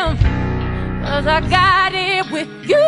damn, 'cause I got it with you.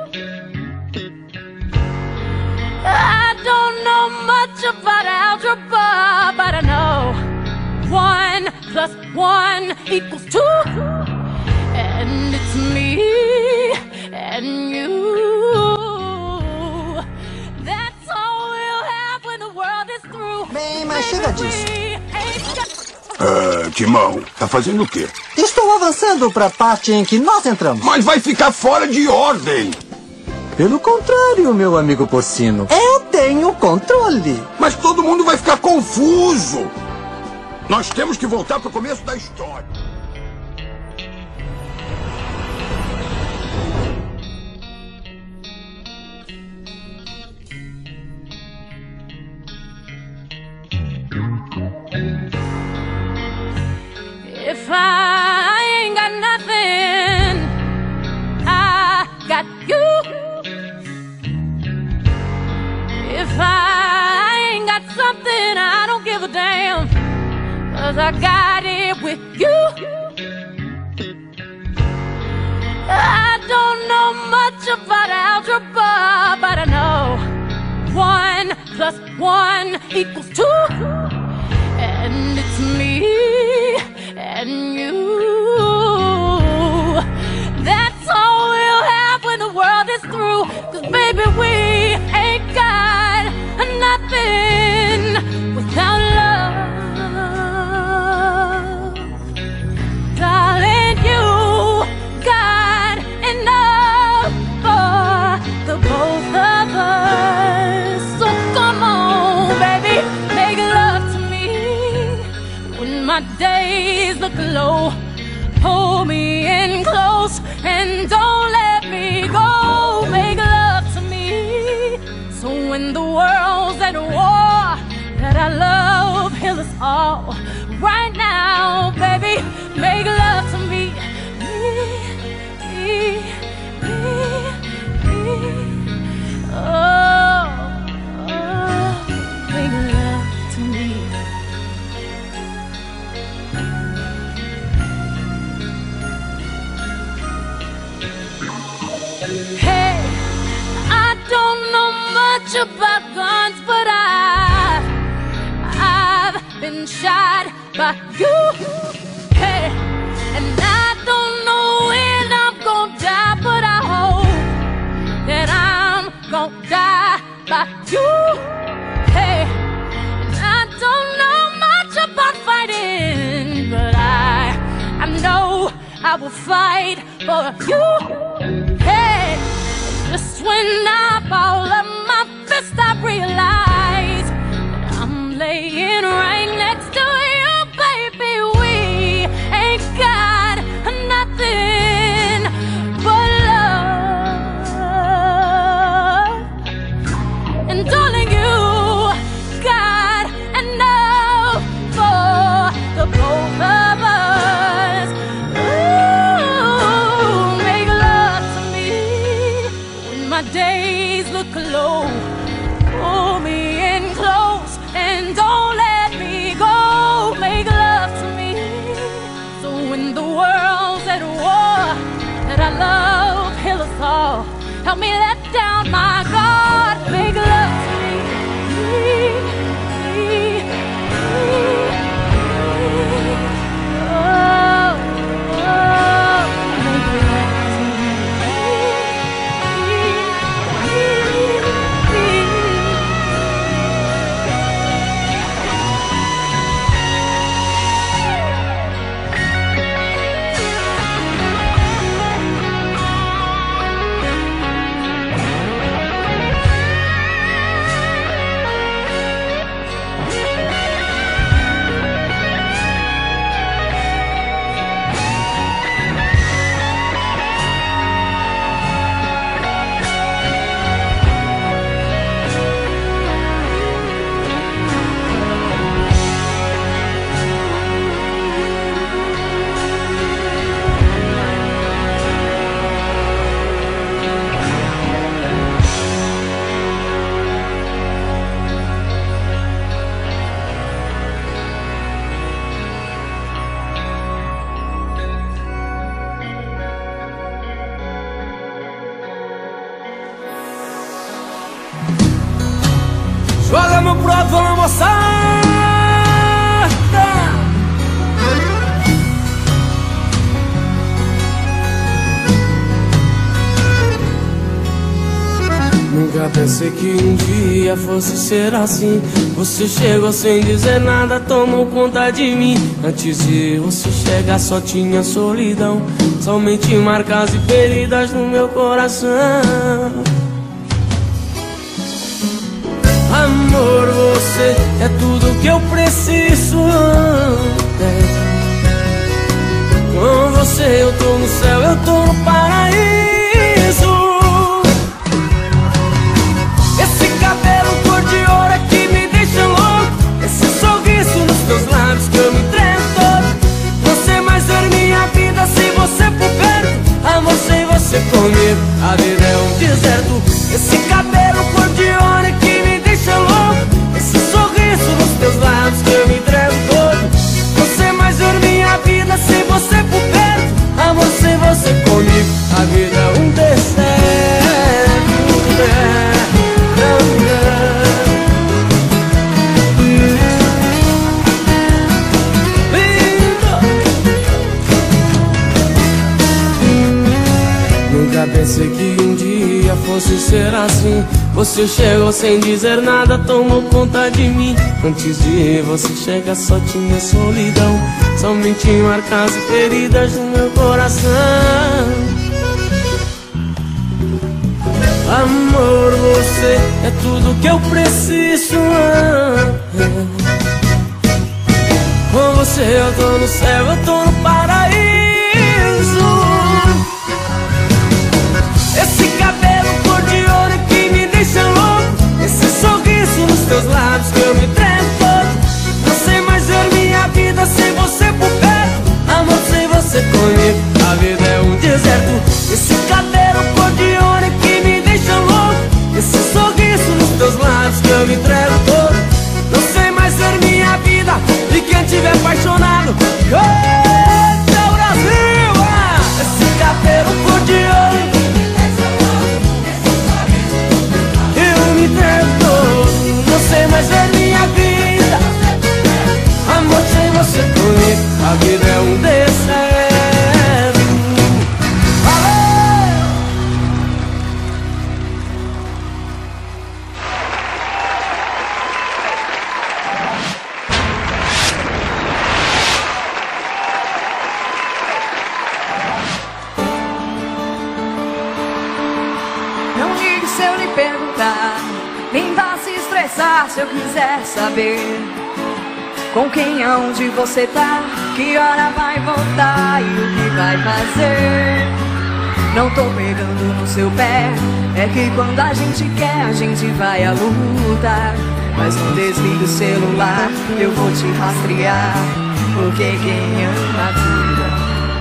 I don't know much about algebra, but I know 1 plus 1 equals 2. And it's me and you. That's all we'll have when the world is through. Bem, mas chega disso. Timão, tá fazendo o quê? Estou avançando para a parte em que nós entramos. Mas vai ficar fora de ordem. Pelo contrário, meu amigo porcino. Eu tenho controle. Mas todo mundo vai ficar confuso. Nós temos que voltar pro começo da história. If I ain't got nothing, I got you. If I ain't got something, I don't give a damn, 'cause I got it with you. I don't know much about algebra, but I know 1 plus 1 equals 2. And it's me and you. That's all we'll have when the world is through. 'Cause baby, we ain't got nothing without love. Darling, you got enough for the both of us. So come on, baby, make love to me when my days look low. Hold me in close and don't let me go. Make love to me, so when the world's at war, that our love heals us all. Right now, baby, make love to me. Oh, make love to me. Hey, I don't know much about guns, but I've been shot by you. Hey, and I don't know when I'm gonna die, but I hope that I'm gonna die by you. Hey, and I don't know much about fighting, but I know I will fight for you. Hey, just when I ball up my fist, I realize that I'm laying right next to you, baby. We ain't got nothing but love. And darling, you got enough for the both of us. Ooh, make love to me when my days look low. Pull me in close and don't let me go. Make love to me, so when the world's at war, that our love heal us all. Help me let down my guard. Make love to me. Oh, make love to me. Vamos pro Avon, moçada. Nunca pensei que um dia fosse ser assim. Você chegou sem dizer nada, tomou conta de mim. Antes de você chegar só tinha solidão, somente marcas e feridas no meu coração. Amor, você é tudo que eu preciso. Com você eu tô no céu, eu tô no paraíso. Esse cabelo cor de ouro é que me deixa louco. Esse sorriso nos teus lábios que eu me entrego todo. Você mais ver minha vida se você for perto. Amor, sem você comigo a vida é um deserto. Esse cabelo cor de ouro é que me deixa louco. Esse sorriso nos teus lábios que eu me entrego todo. Você mais ver minha vida se você for perto. Amor, sem você comigo a vida é um deserto. Nunca pensei que um dia fosse ser assim. Você chegou sem dizer nada, tomou conta de mim. Antes de você chegar só tinha solidão, somente marcas e feridas no meu coração. Amor, você é tudo que eu preciso. Com você eu tô no céu, eu tô no paraíso. Esse cabelo cor de ouro que me deixa louco. Esse sorriso nos teus lábios que eu me entrego todo. Não sei mais ver minha vida sem você por perto. Amor, sem você comigo a vida é um deserto. Esse cabelo cor de ouro que me deixa louco. Esse sorriso nos teus lábios que eu me entrego todo. Não sei mais ver minha vida e quem tiver apaixonado. Eita, Brasil! Esse cabelo cor de ouro eu me entrego todo. Não sei mais ver minha vida. Amor, sem você comigo a vida é um deserto. Não ligue se eu lhe perguntar, nem vá se estressar se eu quiser saber com quem, aonde você tá, que hora vai voltar e o que vai fazer. Não tô pegando no seu pé, é que quando a gente quer a gente vai à luta. Mas não desligue o celular, eu vou te rastrear, porque quem ama cuida.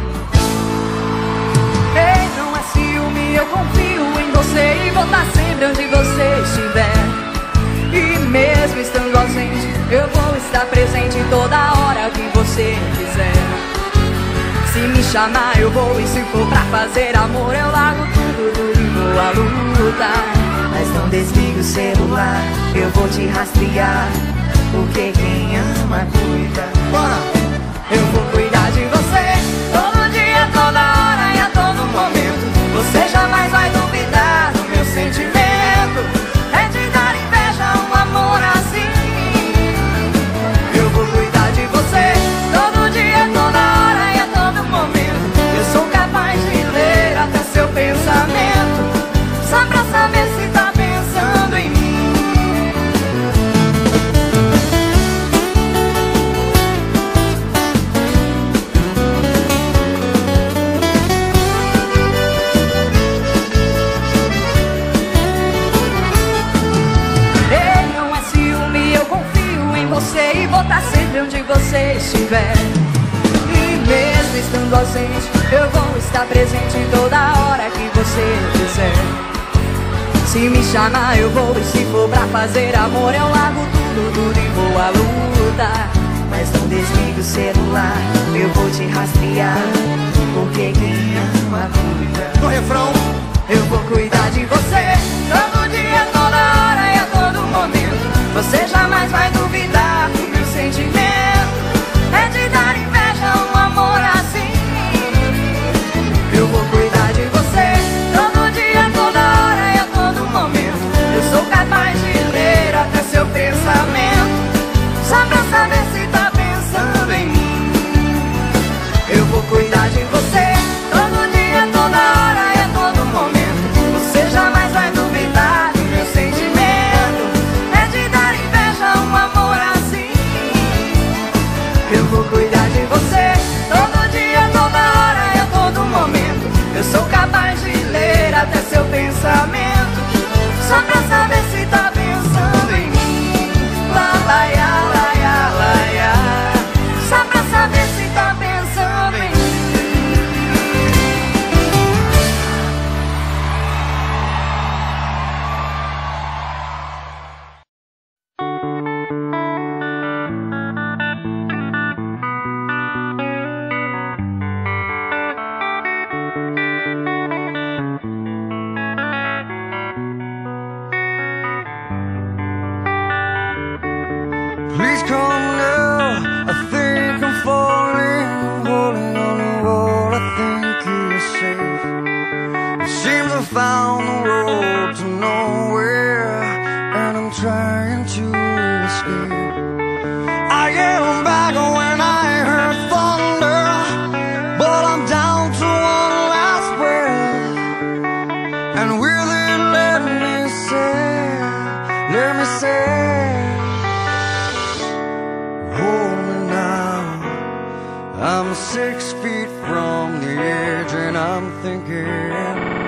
Ei, não é ciúme, eu confio em você e vou estar sempre onde você estiver. E mesmo estando ausente, eu vou estar presente toda hora que você quiser. Se me chamar eu vou, e se for pra fazer amor eu largo tudo e vou à luta. Mas não desligue o celular, eu vou te rastrear, porque quem ama cuida. Bora! Eu vou cuidar de você todo dia, toda hora e a todo momento. Você jamais vai duvidar do meu sentimento. É de dar inveja um amor assim. Eu vou cuidar de você todo dia, toda hora e a todo momento. Eu sou capaz de ler até seu pensamento, só pra saber se tá pensando em mim. Ei, não é ciúme, eu confio em você e vou estar sempre onde você estiver. E mesmo estando ausente, eu vou estar presente toda hora que você quiser. Se me chamar eu vou, e se for pra fazer amor eu largo tudo e vou à luta. Mas não desligue o celular, eu vou te rastrear, porque quem ama cuida. No refrão, eu vou cuidar de você todo dia, toda hora e a todo momento. Você já come now, I think I'm falling, holding on to what I think is safe. It seems I found the road to nowhere, and I'm trying to escape. I am back when I heard thunder, but I'm down to one last breath. And will it let me say, hold me now. I'm 6 feet from the edge and I'm thinking